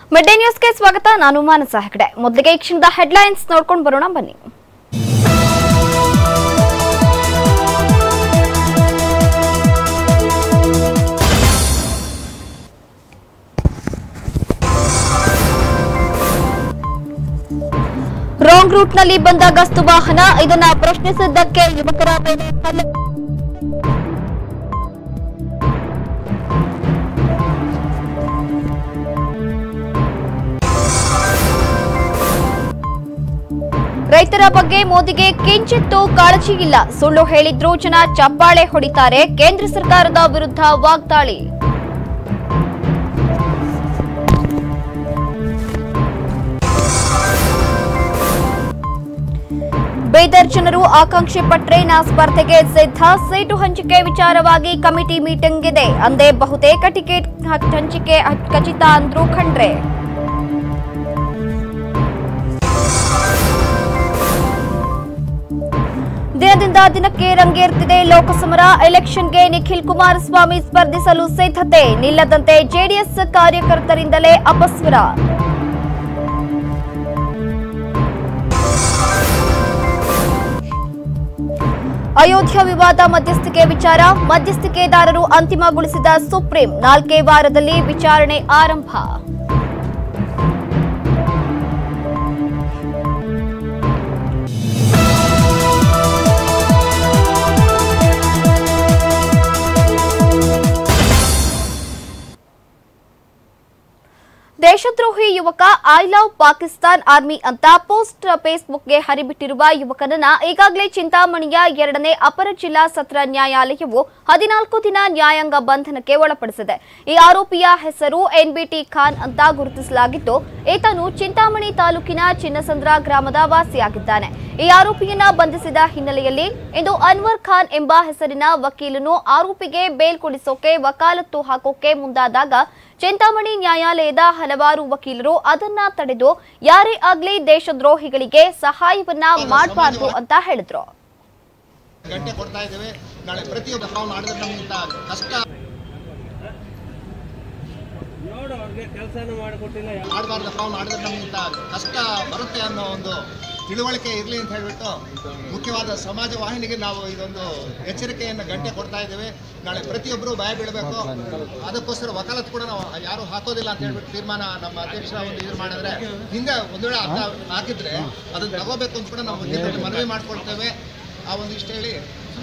Mid day ನ್ಯೂಸ್ಗೆ ಸ್ವಾಗತ. ನಾನು ಮಾನಸ ಹೆಗಡೆ. ಮೊದಲಿಗೆ ಈ ಕ್ಷಣದ ಹೆಡ್ಲೈನ್ಸ್ ನೋಡ್ಕೊಂಡು ಬರೋಣ ಬನ್ನಿ. ರಾಂಗ್ ರೂಟ್ನಲ್ಲಿ ಬಂದ ಗಸ್ತು ವಾಹನ, ಇದನ್ನ ಪ್ರಶ್ನಿಸಿದ್ದಕ್ಕೆ ಯುವಕರ ಮೇಲೆ ಹಲ್ಲೆ. ರೈತರ ಬಗ್ಗೆ ಮೋದಿಗೆ ಕಿಂಚಿತ್ತೂ ಕಾಳಜಿ ಇಲ್ಲ, ಸುಳ್ಳು ಹೇಳಿದ್ರೂ ಜನ ಚಪ್ಪಾಳೆ ಹೊಡಿತಾರೆ, ಕೇಂದ್ರ ಸರ್ಕಾರದ ವಿರುದ್ಧ ವಾಗ್ದಾಳಿ. ಬೀದರ್ ಜನರು ಆಕಾಂಕ್ಷಿ ಪಟ್ರೆ ಸ್ಪರ್ಧೆಗೆ ಸಿದ್ಧ, ಸೀಟು ಹಂಚಿಕೆ ವಿಚಾರವಾಗಿ ಕಮಿಟಿ ಮೀಟಿಂಗ್ ಇದೆ ಅಂದೇ ಬಹುತೇಕ ಟಿಕೆಟ್ ಹಂಚಿಕೆ ಖಚಿತ ಅಂದ್ರು ಖಂಡ್ರೆ. ದಿನದಿಂದ ದಿನಕ್ಕೆ ರಂಗೇರ್ತಿದೆ ಲೋಕಸಮರ, ಎಲೆಕ್ಷನ್ಗೆ ನಿಖಿಲ್ ಕುಮಾರಸ್ವಾಮಿ ಸ್ಪರ್ಧಿಸಲು ಸಿದ್ಧತೆ, ನಿಲ್ಲದಂತೆ ಜೆಡಿಎಸ್ ಕಾರ್ಯಕರ್ತರಿಂದಲೇ ಅಪಸ್ವರ. ಅಯೋಧ್ಯ ವಿವಾದ ಮಧ್ಯಸ್ಥಿಕೆ ವಿಚಾರ, ಮಧ್ಯಸ್ಥಿಕೆದಾರರು ಅಂತಿಮಗೊಳಿಸಿದ ಸುಪ್ರೀಂ, 4 ವಾರದಲ್ಲಿ ವಿಚಾರಣೆ ಆರಂಭ. ದೇಶದ್ರೋಹಿ ಯುವಕ ಐ ಲವ್ ಪಾಕಿಸ್ತಾನ್ ಆರ್ಮಿ ಅಂತ ಪೋಸ್ಟ್ ಫೇಸ್ಬುಕ್ಗೆ ಹರಿಬಿಟ್ಟಿರುವ ಯುವಕನನ್ನ ಈಗಾಗಲೇ ಚಿಂತಾಮಣಿಯ 2ನೇ ಅಪರ ಜಿಲ್ಲಾ ಸತ್ರ ನ್ಯಾಯಾಲಯವು 14 ದಿನ ನ್ಯಾಯಾಂಗ ಬಂಧನಕ್ಕೆ ಒಳಪಡಿಸಿದೆ. ಈ ಆರೋಪಿಯ ಹೆಸರು ಎನ್ಬಿಟಿ ಖಾನ್ ಅಂತ ಗುರುತಿಸಲಾಗಿದ್ದು, ಈತನು ಚಿಂತಾಮಣಿ ತಾಲೂಕಿನ ಚಿನ್ನಸಂದ್ರ ಗ್ರಾಮದ ವಾಸಿಯಾಗಿದ್ದಾನೆ. ಈ ಆರೋಪಿಯನ್ನ ಬಂಧಿಸಿದ ಹಿನ್ನೆಲೆಯಲ್ಲಿ ಇಂದು ಅನ್ವರ್ ಖಾನ್ ಎಂಬ ಹೆಸರಿನ ವಕೀಲನು ಆರೋಪಿಗೆ ಬೇಲ್ ಕೊಡಿಸೋಕೆ ವಕಾಲತ್ತು ಹಾಕೋಕೆ ಮುಂದಾದಾಗ ಚಿಂತಾಮಣಿ ನ್ಯಾಯಾಲಯದ ಹಲವಾರು ವಕೀಲರು ಅದನ್ನ ತಡೆದು ಯಾರೇ ಆಗ್ಲಿ ದೇಶದ್ರೋಹಿಗಳಿಗೆ ಸಹಾಯವನ್ನ ಮಾಡಬಾರದು ಅಂತ ಹೇಳಿದ್ರು. ಗಂಟೆ ಕೊಡ್ತಾ ಇದ್ದೇವೆ, ನಾಳೆ ಪ್ರತಿಯೊಬ್ಬ ತಾವು ಮಾಡಿದ್ರೆ ನಮ್ಗಿಂತ ಕಷ್ಟ ಮಾಡಬಾರ್ದು, ತಾವು ಮಾಡಿದ್ರೆ ನಮ್ಗಿಂತ ಕಷ್ಟ ಬರುತ್ತೆ ಅನ್ನೋ ಒಂದು ತಿಳುವಳಿಕೆ ಇರಲಿ ಅಂತ ಹೇಳ್ಬಿಟ್ಟು ಮುಖ್ಯವಾದ ಸಮಾಜ ವಾಹಿನಿಗೆ ನಾವು ಇದೊಂದು ಎಚ್ಚರಿಕೆಯನ್ನು ಗಂಟೆ ಕೊಡ್ತಾ ಇದ್ದೇವೆ. ನಾಳೆ ಪ್ರತಿಯೊಬ್ಬರು ಭಯ ಬೀಳಬೇಕು, ಅದಕ್ಕೋಸ್ಕರ ವಕಾಲತ್ ಕೂಡ ನಾವು ಯಾರು ಹಾಕೋದಿಲ್ಲ ಅಂತ ಹೇಳ್ಬಿಟ್ಟು ತೀರ್ಮಾನ ನಮ್ಮ ಅಧ್ಯಕ್ಷರ ಒಂದು ಇದು ಮಾಡಿದ್ರೆ, ಹಿಂದೆ ಒಂದು ವೇಳೆ ಅರ್ಥ ಹಾಕಿದ್ರೆ ಅದನ್ನು ತಗೋಬೇಕು ಅಂತ ಕೂಡ ನಾವು ಮನವಿ ಮಾಡ್ಕೊಳ್ತೇವೆ. ಆ ಒಂದು ಇಷ್ಟ ಹೇಳಿ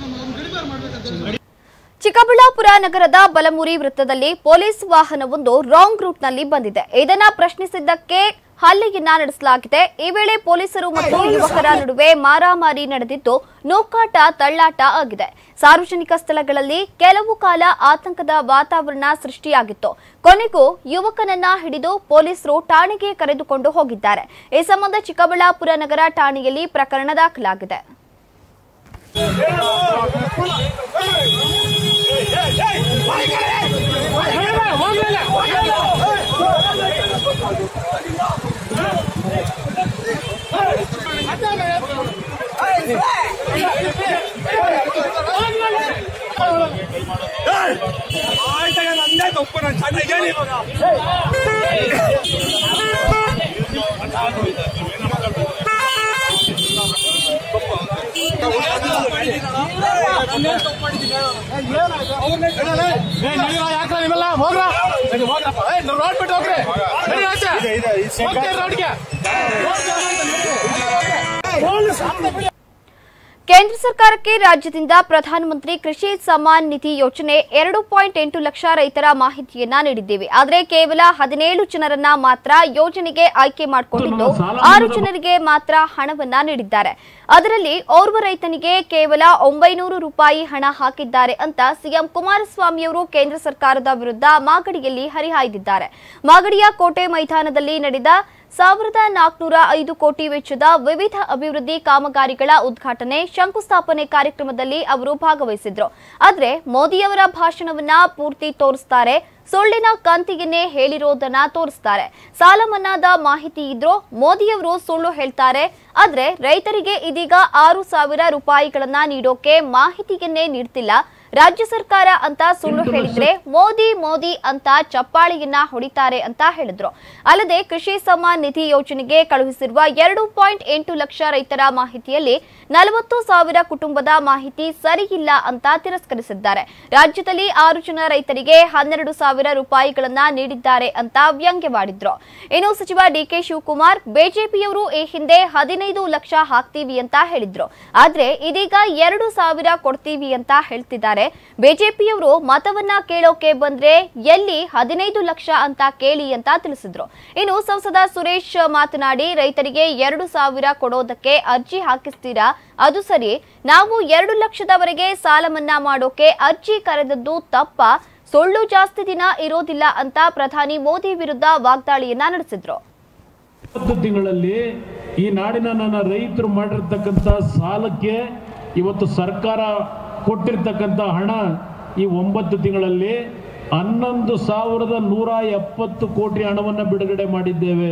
ಚಿಕ್ಕಬಳ್ಳಾಪುರ ನಗರದ ಬಲಮುರಿ ವೃತ್ತದಲ್ಲಿ ಪೊಲೀಸ್ ವಾಹನವೊಂದು ರಾಂಗ್ ರೂಟ್ನಲ್ಲಿ ಬಂದಿದೆ. ಇದನ್ನ ಪ್ರಶ್ನಿಸಿದ್ದಕ್ಕೆ ಹಲ್ಲೆಯನ್ನ ನಡೆಸಲಾಗಿದೆ. ಈ ವೇಳೆ ಪೊಲೀಸರು ಮತ್ತು ಯುವಕರ ನಡುವೆ ಮಾರಾಮಾರಿ ನಡೆದಿದ್ದು ನೂಕಾಟ ತಳ್ಳಾಟ ಆಗಿದೆ. ಸಾರ್ವಜನಿಕ ಸ್ಥಳಗಳಲ್ಲಿ ಕೆಲವು ಕಾಲ ಆತಂಕದ ವಾತಾವರಣ ಸೃಷ್ಟಿಯಾಗಿತ್ತು. ಕೊನೆಗೂ ಯುವಕನನ್ನ ಹಿಡಿದು ಪೊಲೀಸರು ಠಾಣೆಗೆ ಕರೆದುಕೊಂಡು ಹೋಗಿದ್ದಾರೆ. ಈ ಸಂಬಂಧ ಚಿಕ್ಕಬಳ್ಳಾಪುರ ನಗರ ಠಾಣೆಯಲ್ಲಿ ಪ್ರಕರಣ ದಾಖಲಾಗಿದೆ. ಕೇಂದ್ರ ಸರ್ಕಾರಕ್ಕೆ ರಾಜ್ಯದಿಂದ ಪ್ರಧಾನಮಂತ್ರಿ ಕೃಷಿ ಸಮ್ಮಾನ್ ನಿಧಿ ಯೋಜನೆ 2.8 ಲಕ್ಷ ರೈತರ ಮಾಹಿತಿಯನ್ನ ನೀಡಿದ್ದೇವೆ. ಆದರೆ ಕೇವಲ 17 ಜನರನ್ನ ಮಾತ್ರ ಯೋಜನೆಗೆ ಆಯ್ಕೆ ಮಾಡಿಕೊಂಡಿದ್ದು 6 ಜನರಿಗೆ ಮಾತ್ರ ಹಣವನ್ನ ನೀಡಿದ್ದಾರೆ. ಅದರಲ್ಲಿ ಓರ್ವ ರೈತನಿಗೆ ಕೇವಲ 900 ರೂಪಾಯಿ ಹಣ ಹಾಕಿದ್ದಾರೆ ಅಂತ ಸಿಎಂ ಕುಮಾರಸ್ವಾಮಿಯವರು ಕೇಂದ್ರ ಸರ್ಕಾರದ ವಿರುದ್ಧ ಮಾಗಡಿಯಲ್ಲಿ ಹರಿಹಾಯ್ದಿದ್ದಾರೆ. ಮಾಗಡಿಯ ಕೋಟೆ ಮೈದಾನದಲ್ಲಿ ನಡೆದ 1405 ಕೋಟಿ ವೆಚ್ಚದ ವಿವಿಧ ಅಭಿವೃದ್ಧಿ ಕಾಮಗಾರಿಗಳ ಉದ್ಘಾಟನೆ ಶಂಕುಸ್ಥಾಪನೆ ಕಾರ್ಯಕ್ರಮದಲ್ಲಿ ಅವರು ಭಾಗವಹಿಸಿದ್ರು. ಆದರೆ ಮೋದಿಯವರ ಭಾಷಣವನ್ನ ಪೂರ್ತಿ ತೋರಿಸ್ತಾರೆ, ಸುಳ್ಳಿನ ಕಂತಿಗೆನೆ ಹೇಳಿರೋದನ್ನ ತೋರಿಸ್ತಾರೆ. ಸಾಲ ಮನ್ನಾದ ಮಾಹಿತಿ ಇದ್ರೂ ಮೋದಿಯವರು ಸುಳ್ಳು ಹೇಳ್ತಾರೆ. ಆದ್ರೆ ರೈತರಿಗೆ ಇದೀಗ 6,000 ರೂಪಾಯಿಗಳನ್ನ ನೀಡೋಕೆ ಮಾಹಿತಿಯನ್ನೇ ನೀಡ್ತಿಲ್ಲ. ರಾಜ್ಯ ಸರ್ಕಾರ ಅಂತ ಸುಳ್ಳು ಹೇಳಿದ್ರೆ ಮೋದಿ ಮೋದಿ ಅಂತ ಚಪ್ಪಾಳಿಯನ್ನ ಹೊಡಿತಾರೆ ಅಂತ ಹೇಳಿದ್ರು. ಅಲ್ಲದೆ ಕೃಷಿ ಸಮ್ಮಾನ್ ನಿಧಿ ಯೋಜನೆಗೆ ಕಳುಹಿಸಿರುವ 2.8 ಲಕ್ಷ ರೈತರ ಮಾಹಿತಿಯಲ್ಲಿ 40,000 ಕುಟುಂಬದ ಮಾಹಿತಿ ಸರಿಯಿಲ್ಲ ಅಂತ ತಿರಸ್ಕರಿಸಿದ್ದಾರೆ. ರಾಜ್ಯದಲ್ಲಿ 6 ಜನ ರೈತರಿಗೆ 12,000 ರೂಪಾಯಿಗಳನ್ನ ನೀಡಿದ್ದಾರೆ ಅಂತ ವ್ಯಂಗ್ಯವಾಡಿದ್ರು. ಇನ್ನು ಸಚಿವ ಡಿಕೆ ಶಿವಕುಮಾರ್ ಬಿಜೆಪಿಯವರು ಈ ಹಿಂದೆ 15 ಲಕ್ಷ ಹಾಕ್ತೀವಿ ಅಂತ ಹೇಳಿದ್ರು. ಆದ್ರೆ ಇದೀಗ 2,000 ಕೊಡ್ತೀವಿ ಅಂತ ಹೇಳ್ತಿದ್ದಾರೆ. ಬಿಜೆಪಿಯವರು ಮತವನ್ನ ಕೇಳೋಕೆ ಬಂದ್ರೆ ಎಲ್ಲಿ 15 ಲಕ್ಷ ಅಂತ ಕೇಳಿ ಅಂತ ತಿಳಿಸಿದ್ರು. ಇನ್ನು ಸಂಸದ ಸುರೇಶ್ ಮಾತನಾಡಿ, ರೈತರಿಗೆ 2,000 ಕೊಡೋದಕ್ಕೆ ಅರ್ಜಿ ಹಾಕಿಸ್ತೀರಾ? ಅದು ಸರಿ. ನಾವು 2 ಲಕ್ಷದವರೆಗೆ ಸಾಲ ಮನ್ನಾ ಮಾಡೋಕೆ ಅರ್ಜಿ ಕರೆದದ್ದು ತಪ್ಪ? ಸುಳ್ಳು ಜಾಸ್ತಿ ದಿನ ಇರೋದಿಲ್ಲ ಅಂತ ಪ್ರಧಾನಿ ಮೋದಿ ವಿರುದ್ಧ ವಾಗ್ದಾಳಿಯನ್ನ ನಡೆಸಿದ್ರು. 20 ತಿಂಗಳಲ್ಲಿ ಈ ನಾಡಿನ ನನ್ನ ರೈತರು ಮಾಡಿರ್ತಕ್ಕಂಥ ಸಾಲಕ್ಕೆ ಇವತ್ತು ಸರ್ಕಾರ ಕೊಟ್ಟಿರ್ತಕ್ಕಂಥ ಹಣ ಈ 9 ತಿಂಗಳಲ್ಲಿ 11,170 ಕೋಟಿ ಹಣವನ್ನು ಬಿಡುಗಡೆ ಮಾಡಿದ್ದೇವೆ.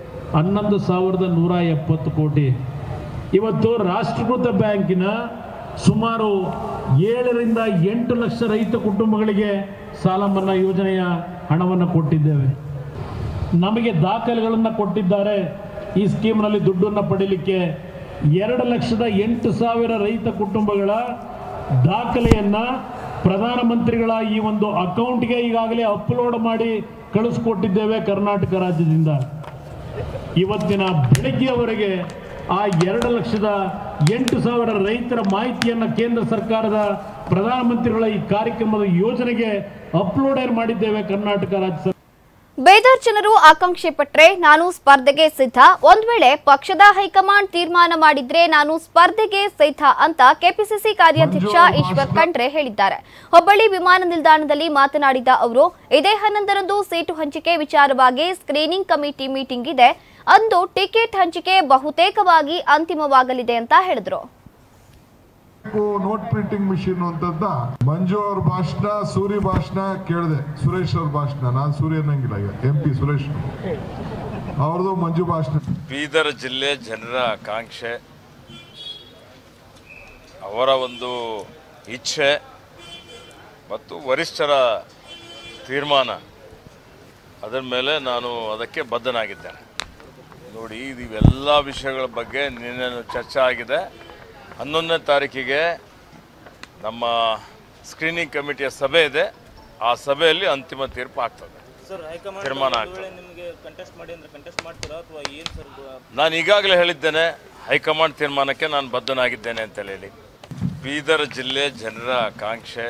11,170 ಕೋಟಿ. ಇವತ್ತು ರಾಷ್ಟ್ರೀಕೃತ ಬ್ಯಾಂಕಿನ ಸುಮಾರು 7 ರಿಂದ 8 ಲಕ್ಷ ರೈತ ಕುಟುಂಬಗಳಿಗೆ ಸಾಲ ಮನ್ನಾ ಯೋಜನೆಯ ಹಣವನ್ನು ಕೊಟ್ಟಿದ್ದೇವೆ. ನಮಗೆ ದಾಖಲೆಗಳನ್ನು ಕೊಟ್ಟಿದ್ದಾರೆ. ಈ ಸ್ಕೀಮ್ನಲ್ಲಿ ದುಡ್ಡನ್ನು ಪಡೀಲಿಕ್ಕೆ 2,08,000 ರೈತ ಕುಟುಂಬಗಳ ದಾಖಲೆಯನ್ನು ಪ್ರಧಾನಮಂತ್ರಿಗಳ ಈ ಒಂದು ಅಕೌಂಟ್ಗೆ ಈಗಾಗಲೇ ಅಪ್ಲೋಡ್ ಮಾಡಿ ಕಳಿಸ್ಕೊಟ್ಟಿದ್ದೇವೆ ಕರ್ನಾಟಕ ರಾಜ್ಯದಿಂದ. ಇವತ್ತಿನ ಬೆಳಗ್ಗೆಯವರೆಗೆ ಆ 2,08,000 ರೈತರ ಮಾಹಿತಿಯನ್ನು ಕೇಂದ್ರ ಸರ್ಕಾರದ ಪ್ರಧಾನಮಂತ್ರಿಗಳ ಈ ಕಾರ್ಯಕ್ರಮದ ಯೋಜನೆಗೆ ಅಪ್ಲೋಡ್ ಮಾಡಿದ್ದೇವೆ ಕರ್ನಾಟಕ ರಾಜ್ಯ. ಬೇದರ್ ಜನರು ಆಕಾಂಕ್ಷೆ ಪಟ್ರೆ ನಾನು ಸ್ಪರ್ಧೆಗೆ ಸಿದ್ಧ. ಒಂದ್ ವೇಳೆ ಪಕ್ಷದ ಹೈಕಮಾಂಡ್ ತೀರ್ಮಾನ ಮಾಡಿದ್ರೆ ನಾನು ಸ್ಪರ್ಧೆಗೆ ಸಿದ್ಧ ಅಂತ ಕೆಪಿಸಿಸಿ ಕಾರ್ಯಾಧ್ಯಕ್ಷ ಈಶ್ವರ್ ಖಂಡ್ರೆ ಹೇಳಿದ್ದಾರೆ. ಹುಬ್ಬಳ್ಳಿ ವಿಮಾನ ನಿಲ್ದಾಣದಲ್ಲಿ ಮಾತನಾಡಿದ ಅವರು, ಇದೇ 11ರಂದು ಸೀಟು ಹಂಚಿಕೆ ವಿಚಾರವಾಗಿ ಸ್ಕ್ರೀನಿಂಗ್ ಕಮಿಟಿ ಮೀಟಿಂಗ್ ಇದೆ. ಅಂದು ಟಿಕೆಟ್ ಹಂಚಿಕೆ ಬಹುತೇಕವಾಗಿ ಅಂತಿಮವಾಗಲಿದೆ ಅಂತ ಹೇಳಿದ್ರು. ನೋಟ್ ಪ್ರಿಂಟಿಂಗ್ ಮಿಷಿನ್ ಅಂತದ್ದ ಮಂಜು ಅವ್ರ ಭಾಷಣ, ಸೂರ್ಯ ಭಾಷಣ ಕೇಳಿದೆ, ಸುರೇಶ್ ಅವ್ರ ಭಾಷಣ. ನಾನು ಸೂರ್ಯ ಅನ್ನಂಗಿಲ್ಲ, MP ಸುರೇಶ್ ಅವ್ರದ್ದು ಮಂಜು ಭಾಷಣ. ಬೀದರ್ ಜಿಲ್ಲೆ ಜನರ ಆಕಾಂಕ್ಷೆ, ಅವರ ಒಂದು ಇಚ್ಛೆ ಮತ್ತು ವರಿಷ್ಠರ ತೀರ್ಮಾನ, ಅದರ ಮೇಲೆ ನಾನು ಅದಕ್ಕೆ ಬದ್ಧನಾಗಿದ್ದೇನೆ. ನೋಡಿ, ಇವೆಲ್ಲ ವಿಷಯಗಳ ಬಗ್ಗೆ ನಿನ್ನೆ ಚರ್ಚೆ ಆಗಿದೆ. 11ನೇ ತಾರೀಕಿಗೆ ನಮ್ಮ ಸ್ಕ್ರೀನಿಂಗ್ ಕಮಿಟಿಯ ಸಭೆ ಇದೆ. ಆ ಸಭೆಯಲ್ಲಿ ಅಂತಿಮ ತೀರ್ಪು ಆಗ್ತದೆ, ತೀರ್ಮಾನ ಆಗ್ತದೆ. ನಾನು ಈಗಾಗಲೇ ಹೇಳಿದ್ದೇನೆ, ಹೈಕಮಾಂಡ್ ತೀರ್ಮಾನಕ್ಕೆ ನಾನು ಬದ್ಧನಾಗಿದ್ದೇನೆ ಅಂತ ಹೇಳಿ. ಬೀದರ್ ಜಿಲ್ಲೆ ಜನರ ಆಕಾಂಕ್ಷೆ,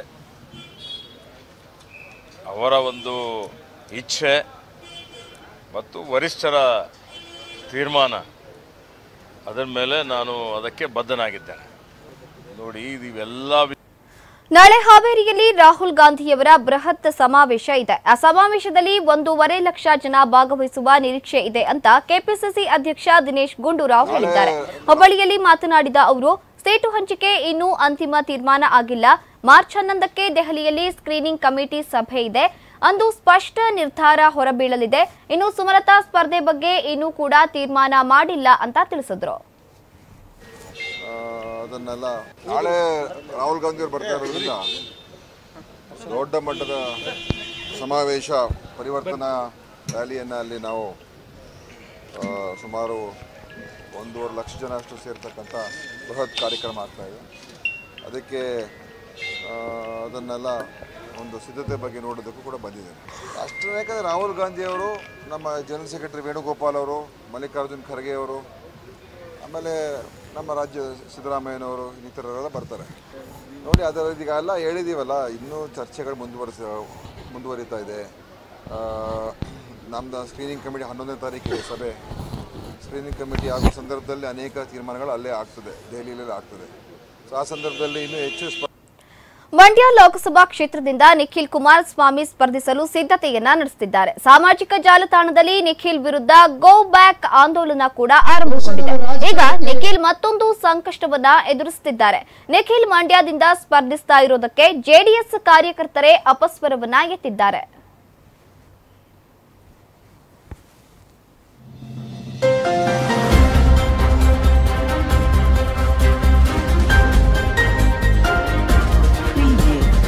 ಅವರ ಒಂದು ಇಚ್ಛೆ ಮತ್ತು ವರಿಷ್ಠರ ತೀರ್ಮಾನ, ಅದರ ಮೇಲೆ ನಾನು ಅದಕ್ಕೆ ಬದ್ಧನಾಗಿದ್ದೇನೆ. ನೋಡಿ, ಇವೆಲ್ಲ ನಾಳೆ ಹಾವೇರಿಯಲ್ಲಿ ರಾಹುಲ್ ಗಾಂಧಿಯವರ ಬೃಹತ್ ಸಮಾವೇಶ ಇದೆ. ಆ ಸಮಾವೇಶದಲ್ಲಿ 1.5 ಲಕ್ಷ ಜನ ಭಾಗವಹಿಸುವ ನಿರೀಕ್ಷೆ ಇದೆ ಅಂತ ಕೆಪಿಸಿಸಿ ಅಧ್ಯಕ್ಷ ದಿನೇಶ್ ಗುಂಡೂರಾವ್ ಹೇಳಿದ್ದಾರೆ. ಹುಬ್ಬಳ್ಳಿಯಲ್ಲಿ ಮಾತನಾಡಿದ ಅವರು, ಸೀಟು ಹಂಚಿಕೆ ಇನ್ನೂ ಅಂತಿಮ ತೀರ್ಮಾನ ಆಗಿಲ್ಲ. ಮಾರ್ಚ್ 11ಕ್ಕೆ ದೆಹಲಿಯಲ್ಲಿ ಸ್ಕ್ರೀನಿಂಗ್ ಕಮಿಟಿ ಸಭೆ ಇದೆ. ಅಂದು ಸ್ಪಷ್ಟ ನಿರ್ಧಾರ ಹೊರಬೀಳಲಿದೆ. ಇನ್ನು ಸುಮಲತಾ ಸ್ಪರ್ಧೆ ಬಗ್ಗೆ ಇನ್ನೂ ಕೂಡ ತೀರ್ಮಾನ ಮಾಡಿಲ್ಲ ಅಂತ ತಿಳಿಸಿದ್ರು. ಅದನ್ನೆಲ್ಲ ನಾಳೆ ರಾಹುಲ್ ಗಾಂಧಿ ಅವರು ಬರ್ತಾ ಇರೋದ್ರಿಂದ ದೊಡ್ಡ ಮಟ್ಟದ ಸಮಾವೇಶ, ಪರಿವರ್ತನಾ ರ್ಯಾಲಿಯನ್ನು ಅಲ್ಲಿ ನಾವು ಸುಮಾರು 1.5 ಲಕ್ಷ ಜನ ಅಷ್ಟು ಸೇರ್ತಕ್ಕಂಥ ಬೃಹತ್ ಕಾರ್ಯಕ್ರಮ ಆಗ್ತಾಯಿದೆ. ಅದಕ್ಕೆ ಅದನ್ನೆಲ್ಲ ಒಂದು ಸಿದ್ಧತೆ ಬಗ್ಗೆ ನೋಡೋದಕ್ಕೂ ಕೂಡ ಬಂದಿದ್ದೇನೆ. ರಾಷ್ಟ್ರೀಯ ನಾಯಕ ರಾಹುಲ್ ಗಾಂಧಿಯವರು, ನಮ್ಮ ಜನರಲ್ ಸೆಕ್ರೆಟರಿ ವೇಣುಗೋಪಾಲ್ ಅವರು, ಮಲ್ಲಿಕಾರ್ಜುನ್ ಖರ್ಗೆ ಅವರು, ಆಮೇಲೆ ನಮ್ಮ ರಾಜ್ಯ ಸಿದ್ದರಾಮಯ್ಯನವರು, ಇನ್ನಿತರರೆಲ್ಲ ಬರ್ತಾರೆ. ನೋಡಿ, ಅದರ ಈಗ ಎಲ್ಲ ಹೇಳಿದ್ದೀವಲ್ಲ, ಇನ್ನೂ ಚರ್ಚೆಗಳು ಮುಂದುವರಿತಾ ಇದೆ. ನಮ್ಮದು ಸ್ಕ್ರೀನಿಂಗ್ ಕಮಿಟಿ 11ನೇ ತಾರೀಕಿಗೆ ಸಭೆ. ಸ್ಕ್ರೀನಿಂಗ್ ಕಮಿಟಿ ಆಗೋ ಸಂದರ್ಭದಲ್ಲಿ ಅನೇಕ ತೀರ್ಮಾನಗಳು ಅಲ್ಲೇ ಆಗ್ತದೆ, ದೆಹಲಿಯಲ್ಲೇ ಆಗ್ತದೆ. ಸೊ ಆ ಸಂದರ್ಭದಲ್ಲಿ ಇನ್ನೂ ಹೆಚ್ಚು ಮಂಡ್ಯ ಲೋಕಸಭಾ ಕ್ಷೇತ್ರದಿಂದ ನಿಖಿಲ್ ಕುಮಾರಸ್ವಾಮಿ ಸ್ಪರ್ಧಿಸಲು ಸಿದ್ಧತೆಯನ್ನ ನಡೆಸುತ್ತಿದ್ದಾರೆ. ಸಾಮಾಜಿಕ ಜಾಲತಾಣದಲ್ಲಿ ನಿಖಿಲ್ ವಿರುದ್ಧ ಗೋ ಬ್ಯಾಕ್ ಆಂದೋಲನ ಕೂಡ ಆರಂಭಗೊಂಡಿದೆ. ಈಗ ನಿಖಿಲ್ ಮತ್ತೊಂದು ಸಂಕಷ್ಟವನ್ನ ಎದುರಿಸುತ್ತಿದ್ದಾರೆ. ನಿಖಿಲ್ ಮಂಡ್ಯದಿಂದ ಸ್ಪರ್ಧಿಸ್ತಾ ಇರೋದಕ್ಕೆ ಜೆಡಿಎಸ್ ಕಾರ್ಯಕರ್ತರೇ ಅಪಸ್ವರವನ್ನ ಎತ್ತಿದ್ದಾರೆ. Preview.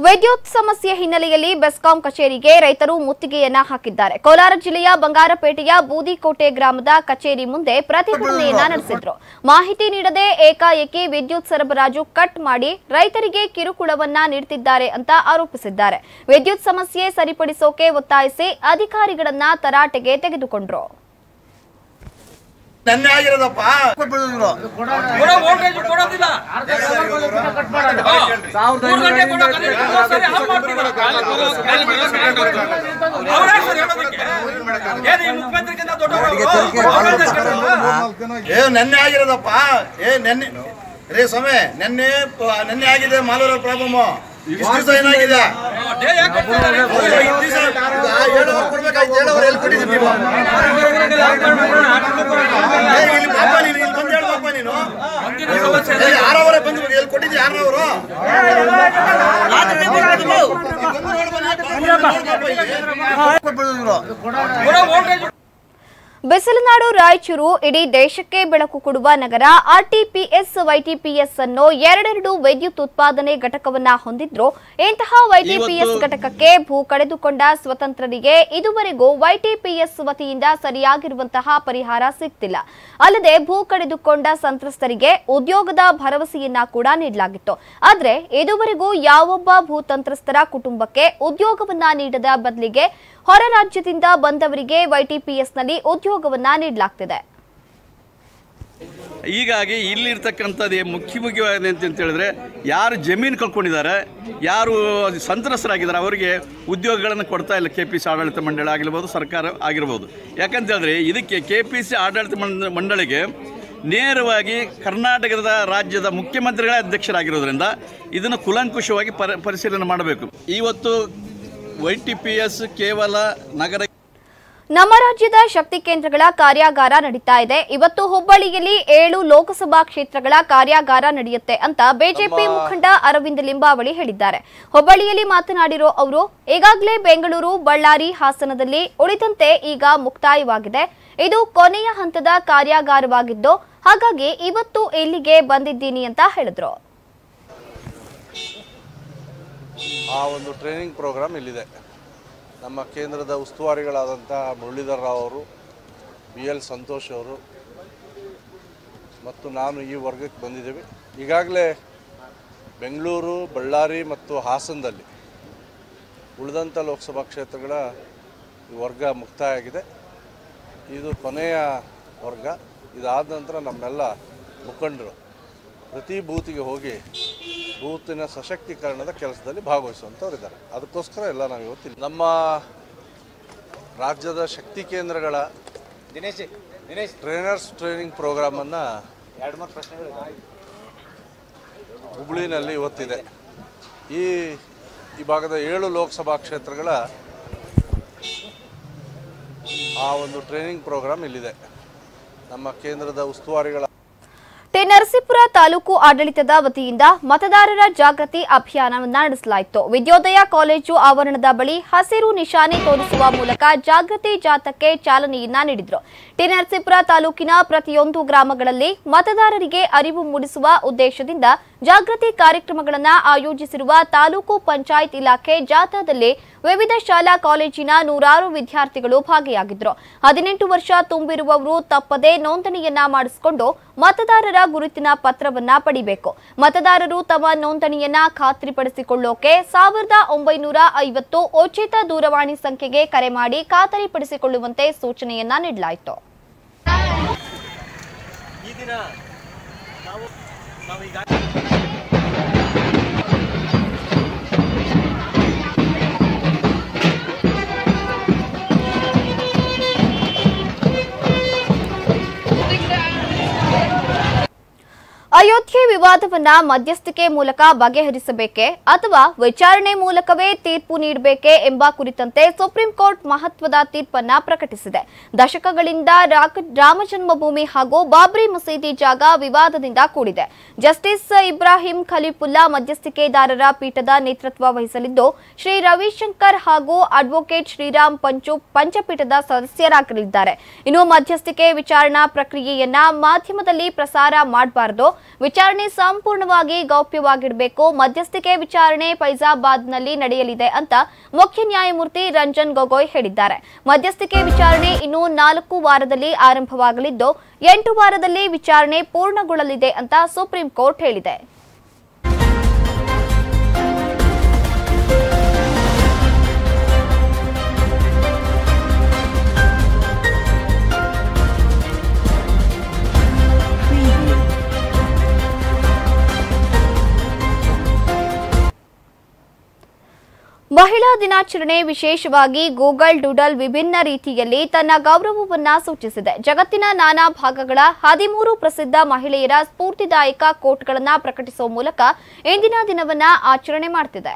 ವಿದ್ಯುತ್ ಸಮಸ್ಯೆ ಹಿನ್ನೆಲೆಯಲ್ಲಿ ಬೆಸ್ಕಾಂ ಕಚೇರಿಗೆ ರೈತರು ಮುತ್ತಿಗೆಯನ್ನ ಹಾಕಿದ್ದಾರೆ. ಕೋಲಾರ ಜಿಲ್ಲೆಯ ಬಂಗಾರಪೇಟೆಯ ಬೂದಿಕೋಟೆ ಗ್ರಾಮದ ಕಚೇರಿ ಮುಂದೆ ಪ್ರತಿಭಟನೆಯನ್ನ ನಡೆಸಿದ್ರು. ಮಾಹಿತಿ ನೀಡದೆ ಏಕಾಏಕಿ ವಿದ್ಯುತ್ ಸರಬರಾಜು ಕಟ್ ಮಾಡಿ ರೈತರಿಗೆ ಕಿರುಕುಳವನ್ನ ನೀಡುತ್ತಿದ್ದಾರೆ ಅಂತ ಆರೋಪಿಸಿದ್ದಾರೆ. ವಿದ್ಯುತ್ ಸಮಸ್ಯೆ ಸರಿಪಡಿಸೋಕೆ ಒತ್ತಾಯಿಸಿ ಅಧಿಕಾರಿಗಳನ್ನ ತರಾಟೆಗೆ ತೆಗೆದುಕೊಂಡ್ರು. ನೆನ್ನೆ ಆಗಿರೋದಪ್ಪ ನೆನ್ನೆ ಆಗಿರೋದಪ್ಪ ನೆನ್ನೆ ರೇ ಸ್ವಾಮಿ ನೆನ್ನೆ ಆಗಿದೆ ಮಾಲೂರ ಪ್ರಾಬ್ಲಮ್. ಇಷ್ಟು ದಿವಸ ಏನಾಗಿದೆ ಯಾರವರೇ ಬಂದು ಎಲ್ಲಿ ಕೊಟ್ಟಿದ್ದೆ ಯಾರವರು ಬಿಸಿಲನಾಡು ರಾಯಚೂರು ಇಡೀ ದೇಶಕ್ಕೆ ಬೆಳಕು ಕೊಡುವ ನಗರ. ಆರ್ಟಿಪಿಎಸ್ ವೈಟಿಪಿಎಸ್ ಅನ್ನು ಎರಡೆರಡು ವಿದ್ಯುತ್ ಉತ್ಪಾದನೆ ಘಟಕವನ್ನ ಹೊಂದಿದ್ರು. ಇಂತಹ ವೈಟಿಪಿಎಸ್ ಘಟಕಕ್ಕೆ ಭೂ ಕಳೆದುಕೊಂಡ ಸ್ವತಂತ್ರರಿಗೆ ಇದುವರೆಗೂ ವೈಟಿಪಿಎಸ್ ವತಿಯಿಂದ ಸರಿಯಾಗಿರುವಂತಹ ಪರಿಹಾರ ಸಿಗ್ತಿಲ್ಲ. ಅಲ್ಲದೆ ಭೂ ಕಳೆದುಕೊಂಡ ಸಂತ್ರಸ್ತರಿಗೆ ಉದ್ಯೋಗದ ಭರವಸೆಯನ್ನ ಕೂಡ ನೀಡಲಾಗಿತ್ತು. ಆದ್ರೆ ಇದುವರೆಗೂ ಯಾವೊಬ್ಬ ಭೂತಂತ್ರಸ್ತರ ಕುಟುಂಬಕ್ಕೆ ಉದ್ಯೋಗವನ್ನ ನೀಡದ ಬದಲಿಗೆ ಹೊರ ರಾಜ್ಯದಿಂದ ಬಂದವರಿಗೆ ವೈಟಿಪಿಎಸ್ನಲ್ಲಿ ಉದ್ಯೋಗವನ್ನ ನೀಡಲಾಗ್ತಿದೆ. ಹೀಗಾಗಿ ಇಲ್ಲಿರ್ತಕ್ಕಂಥದ್ದು ಮುಖ್ಯವಾದ ಅಂತ ಹೇಳಿದ್ರೆ ಯಾರು ಜಮೀನು ಕಳ್ಕೊಂಡಿದ್ದಾರೆ, ಯಾರು ಸಂತ್ರಸ್ತರಾಗಿದ್ದಾರೆ ಅವರಿಗೆ ಉದ್ಯೋಗಗಳನ್ನು ಕೊಡ್ತಾ ಇಲ್ಲ. KPC ಆಡಳಿತ ಮಂಡಳಿ ಆಗಿರ್ಬೋದು, ಸರ್ಕಾರ ಆಗಿರ್ಬೋದು. ಯಾಕಂತ ಹೇಳಿದ್ರೆ ಇದಕ್ಕೆ KPC ಆಡಳಿತ ಮಂಡಳಿಗೆ ನೇರವಾಗಿ ಕರ್ನಾಟಕದ ರಾಜ್ಯದ ಮುಖ್ಯಮಂತ್ರಿಗಳೇ ಅಧ್ಯಕ್ಷರಾಗಿರೋದ್ರಿಂದ ಇದನ್ನು ಕೂಲಂಕುಷವಾಗಿ ಪರಿಶೀಲನೆ ಮಾಡಬೇಕು. ಇವತ್ತು YTPS ಕೇವಲ ನಗರ ನಮ್ಮ ರಾಜ್ಯದ ಶಕ್ತಿ ಕೇಂದ್ರಗಳ ಕಾರ್ಯಾಗಾರ ನಡೀತಾ ಇದೆ. ಇವತ್ತು ಹುಬ್ಬಳ್ಳಿಯಲ್ಲಿ 7 ಲೋಕಸಭಾ ಕ್ಷೇತ್ರಗಳ ಕಾರ್ಯಾಗಾರ ನಡೆಯುತ್ತೆ ಅಂತ ಬಿಜೆಪಿ ಮುಖಂಡ ಅರವಿಂದ್ ಲಿಂಬಾವಳಿ ಹೇಳಿದ್ದಾರೆ. ಹುಬ್ಬಳ್ಳಿಯಲ್ಲಿ ಮಾತನಾಡಿರೋ ಅವರು, ಈಗಾಗಲೇ ಬೆಂಗಳೂರು, ಬಳ್ಳಾರಿ, ಹಾಸನದಲ್ಲಿ ಉಳಿದಂತೆ ಈಗ ಮುಕ್ತಾಯವಾಗಿದೆ. ಇದು ಕೊನೆಯ ಹಂತದ ಕಾರ್ಯಾಗಾರವಾಗಿದ್ದು, ಹಾಗಾಗಿ ಇವತ್ತು ಇಲ್ಲಿಗೆ ಬಂದಿದ್ದೀನಿ ಅಂತ ಹೇಳಿದ್ರು. ಆ ಒಂದು ಟ್ರೈನಿಂಗ್ ಪ್ರೋಗ್ರಾಮ್ ಇಲ್ಲಿದೆ. ನಮ್ಮ ಕೇಂದ್ರದ ಉಸ್ತುವಾರಿಗಳಾದಂಥ ಮುರಳೀಧರ್ ರಾವ್ ಅವರು, BL ಸಂತೋಷ್ ಅವರು ಮತ್ತು ನಾನು ಈ ವರ್ಗಕ್ಕೆ ಬಂದಿದ್ದೇವೆ. ಈಗಾಗಲೇ ಬೆಂಗಳೂರು, ಬಳ್ಳಾರಿ ಮತ್ತು ಹಾಸನದಲ್ಲಿ ಉಳಿದಂಥ ಲೋಕಸಭಾ ಕ್ಷೇತ್ರಗಳ ವರ್ಗ ಮುಕ್ತಾಯ ಆಗಿದೆ. ಇದು ಕೊನೆಯ ವರ್ಗ. ಇದಾದ ನಂತರ ನಮ್ಮೆಲ್ಲ ಮುಖಂಡರು ಪ್ರತಿ ಬೂತಿಗೆ ಹೋಗಿ ಬೂತಿನ ಸಶಕ್ತೀಕರಣದ ಕೆಲಸದಲ್ಲಿ ಭಾಗವಹಿಸುವಂಥವ್ರಿದ್ದಾರೆ. ಅದಕ್ಕೋಸ್ಕರ ಎಲ್ಲ ನಾವು ಇವತ್ತಿಲ್ಲ. ನಮ್ಮ ರಾಜ್ಯದ ಶಕ್ತಿ ಕೇಂದ್ರಗಳ ಟ್ರೈನರ್ಸ್ ಟ್ರೈನಿಂಗ್ ಪ್ರೋಗ್ರಾಮನ್ನು ಹುಬ್ಳಿನಲ್ಲಿ ಇವತ್ತಿದೆ. ಈ ಭಾಗದ 7 ಲೋಕಸಭಾ ಕ್ಷೇತ್ರಗಳ ಆ ಒಂದು ಟ್ರೈನಿಂಗ್ ಪ್ರೋಗ್ರಾಮ್ ಇಲ್ಲಿದೆ. ನಮ್ಮ ಕೇಂದ್ರದ ಉಸ್ತುವಾರಿಗಳ ನರಸೀಪುರ ತಾಲೂಕು ಆಡಳಿತದ ವತಿಯಿಂದ ಮತದಾರರ ಜಾಗೃತಿ ಅಭಿಯಾನವನ್ನು ನಡೆಸಲಾಯಿತು. ವಿದ್ಯೋದಯ ಕಾಲೇಜು ಆವರಣದ ಬಳಿ ಹಸಿರು ನಿಶಾನೆ ತೋರಿಸುವ ಮೂಲಕ ಜಾಗೃತಿ ಜಾಥಾಕ್ಕೆ ಚಾಲನೆಯನ್ನ ನೀಡಿದರು. ನರಸೀಪುರ ತಾಲೂಕಿನ ಪ್ರತಿಯೊಂದು ಗ್ರಾಮಗಳಲ್ಲಿ ಮತದಾರರಿಗೆ ಅರಿವು ಮೂಡಿಸುವ ಉದ್ದೇಶದಿಂದ ಜಾಗೃತಿ ಕಾರ್ಯಕ್ರಮಗಳನ್ನು ಆಯೋಜಿಸಿರುವ ತಾಲೂಕು ಪಂಚಾಯತ್ ಇಲಾಖೆ ಜಾಥಾದಲ್ಲಿ ವಿವಿಧ ಶಾಲಾ ಕಾಲೇಜಿನ ನೂರಾರು ವಿದ್ಯಾರ್ಥಿಗಳು ಭಾಗಿಯಾಗಿದ್ದರು. 18 ವರ್ಷ ತುಂಬಿರುವವರು ತಪ್ಪದೇ ನೋಂದಣಿಯನ್ನ ಮಾಡಿಸಿಕೊಂಡು ಮತದಾರರ ಗುರುತಿನ ಪತ್ರವನ್ನ ಪಡಿಬೇಕು. ಮತದಾರರು ತಮ್ಮ ನೋಂದಣಿಯನ್ನ ಖಾತ್ರಿಪಡಿಸಿಕೊಳ್ಳೋಕೆ 1950 ಉಚಿತ ದೂರವಾಣಿ ಸಂಖ್ಯೆಗೆ ಕರೆ ಮಾಡಿ ಖಾತರಿಪಡಿಸಿಕೊಳ್ಳುವಂತೆ ಸೂಚನೆಯನ್ನ ನೀಡಲಾಯಿತು. ಅಯೋಧ್ಯೆ ವಿವಾದವನ್ನ ಮಧ್ಯಸ್ಥಿಕೆ ಮೂಲಕ ಬಗೆಹರಿಸಬೇಕೆ ಅಥವಾ ವಿಚಾರಣೆ ಮೂಲಕವೇ ತೀರ್ಪು ನೀಡಬೇಕೆ ಎಂಬ ಕುರಿತಂತೆ ಸುಪ್ರೀಂ ಕೋರ್ಟ್ ಮಹತ್ವದ ತೀರ್ಪನ್ನ ಪ್ರಕಟಿಸಿದೆ. ದಶಕಗಳಿಂದ ರಾಮಜನ್ಮಭೂಮಿ ಹಾಗೂ ಬಾಬ್ರಿ ಮಸೀದಿ ಜಾಗ ವಿವಾದದಿಂದ ಕೂಡಿದೆ. ಜಸ್ಟಿಸ್ ಇಬ್ರಾಹಿಂ ಖಲೀಫುಲ್ಲಾ ಮಧ್ಯಸ್ಥಿಕೆದಾರರ ಪೀಠದ ನೇತೃತ್ವ ವಹಿಸಲಿದ್ದು, ಶ್ರೀ ರವಿಶಂಕರ್ ಹಾಗೂ ಅಡ್ವೊಕೇಟ್ ಶ್ರೀರಾಮ್ ಪಂಚು ಪಂಚಪೀಠದ ಸದಸ್ಯರಾಗಲಿದ್ದಾರೆ. ಇನ್ನು ಮಧ್ಯಸ್ಥಿಕೆ ವಿಚಾರಣಾ ಪ್ರಕ್ರಿಯೆಯನ್ನ ಮಾಧ್ಯಮದಲ್ಲಿ ಪ್ರಸಾರ ಮಾಡಬಾರದು, ವಿಚಾರಣೆ ವಿಚಾರಣೆ ಸಂಪೂರ್ಣವಾಗಿ ಗೌಪ್ಯವಾಗಿಡಬೇಕು. ಮಧ್ಯಸ್ಥಿಕೆ ವಿಚಾರಣೆ ಫೈಜಾಬಾದ್ನಲ್ಲಿ ನಡೆಯಲಿದೆ ಅಂತ ಮುಖ್ಯ ನ್ಯಾಯಮೂರ್ತಿ ರಂಜನ್ ಗೊಗೊಯ್ ಹೇಳಿದ್ದಾರೆ. ಮಧ್ಯಸ್ಥಿಕೆ ವಿಚಾರಣೆ ಇನ್ನು 4 ವಾರದಲ್ಲಿ ಆರಂಭವಾಗಲಿದ್ದು 8 ವಾರದಲ್ಲಿ ವಿಚಾರಣೆ ಪೂರ್ಣಗೊಳ್ಳಲಿದೆ ಅಂತ ಸುಪ್ರೀಂ ಕೋರ್ಟ್ ಹೇಳಿದೆ. ಮಹಿಳಾ ದಿನಾಚರಣೆ ವಿಶೇಷವಾಗಿ ಗೂಗಲ್ ಡೂಡಲ್ ವಿಭಿನ್ನ ರೀತಿಯಲ್ಲಿ ತನ್ನ ಗೌರವವನ್ನ ಸೂಚಿಸಿದೆ. ಜಗತ್ತಿನ ನಾನಾ ಭಾಗಗಳ 13 ಪ್ರಸಿದ್ಧ ಮಹಿಳೆಯರ ಸ್ಫೂರ್ತಿದಾಯಕ ಕೋಟ್ಗಳನ್ನು ಪ್ರಕಟಿಸುವ ಮೂಲಕ ಇಂದಿನ ದಿನವನ್ನ ಆಚರಣೆ ಮಾಡುತ್ತಿದೆ.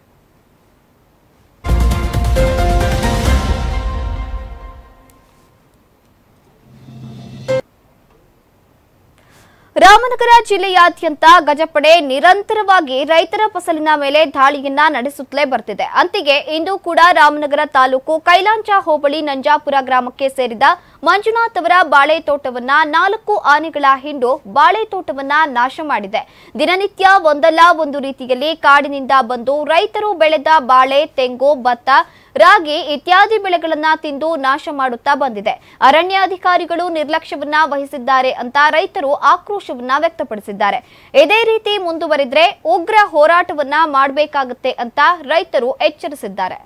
ರಾಮನಗರ ಜಿಲ್ಲೆಯಾದ್ಯಂತ ಗಜಪಡೆ ನಿರಂತರವಾಗಿ ರೈತರ ಫಸಲಿನ ಮೇಲೆ ದಾಳಿಯನ್ನ ನಡೆಸುತ್ತಲೇ ಬರ್ತಿದೆ. ಅಂತೆಯೇ ಇಂದು ಕೂಡ ರಾಮನಗರ ತಾಲೂಕು ಕೈಲಾಂಚ ಹೋಬಳಿ ನಂಜಾಪುರ ಗ್ರಾಮಕ್ಕೆ ಸೇರಿದ ಮಂಜುನಾಥ್ ಅವರ ಬಾಳೆ ತೋಟವನ್ನ 4 ಆನೆಗಳ ಹಿಂಡು ಬಾಳೆ ತೋಟವನ್ನ ನಾಶ ಮಾಡಿದೆ. ದಿನನಿತ್ಯ ಒಂದಲ್ಲ ಒಂದು ರೀತಿಯಲ್ಲಿ ಕಾಡಿನಿಂದ ಬಂದು ರೈತರು ಬೆಳೆದ ಬಾಳೆ, ತೆಂಗು, ಭತ್ತ, ರಾಗಿ ಇತ್ಯಾದಿ ಬೆಳೆಗಳನ್ನ ತಿಂದು ನಾಶ ಮಾಡುತ್ತಾ ಬಂದಿದೆ. ಅರಣ್ಯಾಧಿಕಾರಿಗಳು ನಿರ್ಲಕ್ಷ್ಯವನ್ನ ವಹಿಸಿದ್ದಾರೆ ಅಂತ ರೈತರು ಆಕ್ರೋಶವನ್ನ ವ್ಯಕ್ತಪಡಿಸಿದ್ದಾರೆ. ಇದೇ ರೀತಿ ಮುಂದುವರಿದ್ರೆ ಉಗ್ರ ಹೋರಾಟವನ್ನ ಮಾಡಬೇಕಾಗುತ್ತೆ ಅಂತ ರೈತರು ಎಚ್ಚರಿಸಿದ್ದಾರೆ.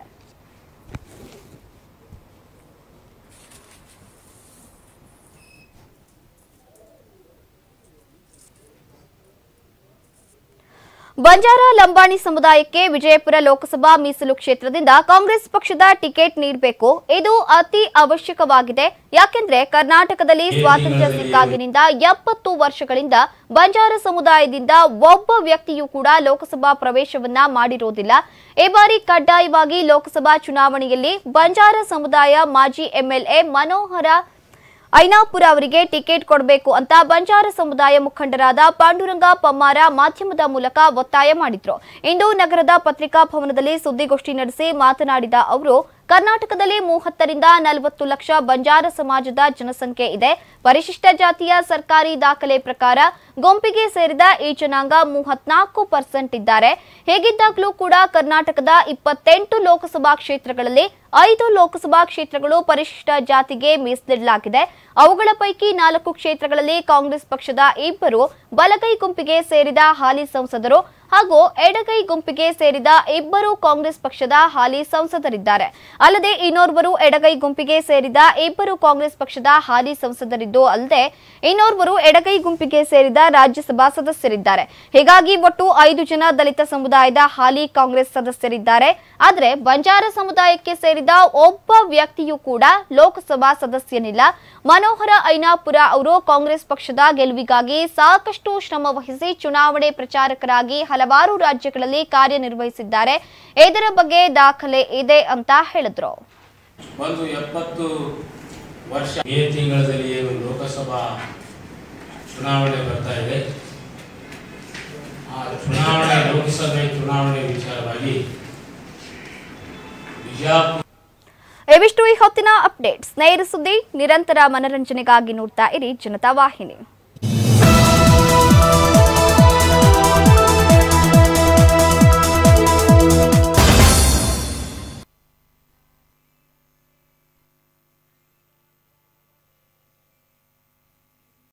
ಬಂಜಾರ ಲಂಬಾಣಿ ಸಮುದಾಯಕ್ಕೆ ವಿಜಯಪುರ ಲೋಕಸಭಾ ಮೀಸಲು ಕ್ಷೇತ್ರದಿಂದ ಕಾಂಗ್ರೆಸ್ ಪಕ್ಷದ ಟಿಕೆಟ್ ನೀಡಬೇಕು. ಇದು ಅತಿ ಅವಶ್ಯಕವಾಗಿದೆ. ಯಾಕೆಂದ್ರೆ ಕರ್ನಾಟಕದಲ್ಲಿ ಸ್ವಾತಂತ್ರ್ಯ ಸಿಕ್ಕಾಗಿನಿಂದ 70 ವರ್ಷಗಳಿಂದ ಬಂಜಾರ ಸಮುದಾಯದಿಂದ ಒಬ್ಬ ವ್ಯಕ್ತಿಯೂ ಕೂಡ ಲೋಕಸಭಾ ಪ್ರವೇಶವನ್ನ ಮಾಡಿರೋದಿಲ್ಲ. ಈ ಬಾರಿ ಕಡ್ಡಾಯವಾಗಿ ಲೋಕಸಭಾ ಚುನಾವಣೆಯಲ್ಲಿ ಬಂಜಾರ ಸಮುದಾಯ ಮಾಜಿ ಎಂಎಲ್ಎ ಮನೋಹರ ಐನಾಪುರ ಅವರಿಗೆ ಟಿಕೆಟ್ ಕೊಡಬೇಕು ಅಂತ ಬಂಜಾರ ಸಮುದಾಯ ಮುಖಂಡರಾದ ಪಾಂಡುರಂಗ ಪಮ್ಮಾರ ಮಾಧ್ಯಮದ ಮೂಲಕ ಒತ್ತಾಯ ಮಾಡಿದ್ರು. ಇಂದು ನಗರದ ಪತ್ರಿಕಾ ಭವನದಲ್ಲಿ ಸುದ್ದಿಗೋಷ್ಠಿ ನಡೆಸಿ ಮಾತನಾಡಿದ ಅವರು, ಕರ್ನಾಟಕದಲ್ಲಿ 30 ರಿಂದ 40 ಲಕ್ಷ ಬಂಜಾರ ಸಮಾಜದ ಜನಸಂಖ್ಯೆ ಇದೆ. ಪರಿಶಿಷ್ಟ ಜಾತಿಯ ಸರ್ಕಾರಿ ದಾಖಲೆ ಪ್ರಕಾರ ಗುಂಪಿಗೆ ಸೇರಿದ ಈ ಜನಾಂಗ 34% ಇದ್ದಾರೆ. ಹೇಗಿದ್ದಾಗಲೂ ಕೂಡ ಕರ್ನಾಟಕದ 28 ಲೋಕಸಭಾ ಕ್ಷೇತ್ರಗಳಲ್ಲಿ 5 ಲೋಕಸಭಾ ಕ್ಷೇತ್ರಗಳು ಪರಿಶಿಷ್ಟ ಜಾತಿಗೆ ಮೀಸಲಿಡಲಾಗಿದೆ. ಅವುಗಳ ಪೈಕಿ 4 ಕ್ಷೇತ್ರಗಳಲ್ಲಿ ಕಾಂಗ್ರೆಸ್ ಪಕ್ಷದ 2 ಬಲಗೈ ಗುಂಪಿಗೆ ಸೇರಿದ ಹಾಲಿ ಸಂಸದರು ಹಾಗೂ ಎಡಗೈ ಗುಂಪಿಗೆ ಸೇರಿದ 2 ಕಾಂಗ್ರೆಸ್ ಪಕ್ಷದ ಹಾಲಿ ಸಂಸದರಿದ್ದಾರೆ. ಅಲ್ಲದೆ ಇನ್ನೋರ್ವರು ಎಡಗೈ ಗುಂಪಿಗೆ ಸೇರಿದ 2 ಕಾಂಗ್ರೆಸ್ ಪಕ್ಷದ ಹಾಲಿ ಸಂಸದರಿದ್ದು ಅಲ್ಲದೆ ಇನ್ನೋರ್ವರು ಎಡಗೈ ಗುಂಪಿಗೆ ಸೇರಿದ ರಾಜ್ಯಸಭಾ ಸದಸ್ಯರಿದ್ದಾರೆ. ಹೀಗಾಗಿ ಒಟ್ಟು 5 ಜನ ದಲಿತ ಸಮುದಾಯದ ಹಾಲಿ ಕಾಂಗ್ರೆಸ್ ಸದಸ್ಯರಿದ್ದಾರೆ. ಆದರೆ ಬಂಜಾರ ಸಮುದಾಯಕ್ಕೆ ಸೇರಿದ ಒಬ್ಬ ವ್ಯಕ್ತಿಯೂ ಕೂಡ ಲೋಕಸಭಾ ಸದಸ್ಯನಿಲ್ಲ. ಮನೋಹರ ಐನಾಪುರ ಅವರು ಕಾಂಗ್ರೆಸ್ ಪಕ್ಷದ ಗೆಲುವಿಗಾಗಿ ಸಾಕಷ್ಟು ಶ್ರಮ ವಹಿಸಿ ಚುನಾವಣೆ ಪ್ರಚಾರಕರಾಗಿ ಹಲವಾರು ರಾಜ್ಯಗಳಲ್ಲಿ ಕಾರ್ಯನಿರ್ವಹಿಸಿದ್ದಾರೆ. ಇದರ ಬಗ್ಗೆ ದಾಖಲೆ ಇದೆ ಅಂತ ಹೇಳಿದ್ರು. ಒಂದು 70 ವರ್ಷ ಮೇ ತಿಂಗಳಲ್ಲಿ ಏನು ಲೋಕಸಭಾ ಚುನಾವಣೆ ಬರ್ತಾ ಇದೆ, ಆ ಚುನಾವಣೆ ಲೋಕಸಭೆ ಚುನಾವಣೆ ವಿಚಾರವಾಗಿ ಬಿಜಾಪುರ. ಇವಿಷ್ಟು ಈ ಹೊತ್ತಿನ ಅಪ್ಡೇಟ್ಸ್. ನೇರ ಸುದ್ದಿ ನಿರಂತರ ಮನರಂಜನೆಗಾಗಿ ನೋಡ್ತಾ ಇರಿ ಜನತಾ ವಾಹಿನಿ.